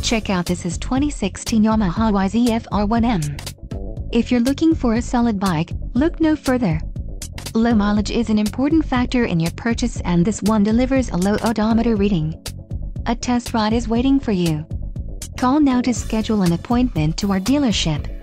Check out this is 2016 Yamaha YZF-R1M. If you're looking for a solid bike, look no further. Low mileage is an important factor in your purchase, and this one delivers a low odometer reading. A test ride is waiting for you. Call now to schedule an appointment to our dealership.